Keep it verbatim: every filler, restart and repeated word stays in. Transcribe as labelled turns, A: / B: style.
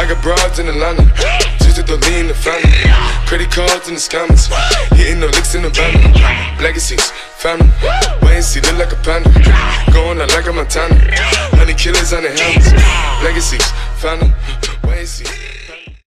A: I got broads in Atlanta, just to lean the family. Credit cards in the scammers, hitting the licks in the van. Legacies, family, wait and see, look like a panda. Going out like a Montana, honey killers on the helmets. Legacies, family, wait and see.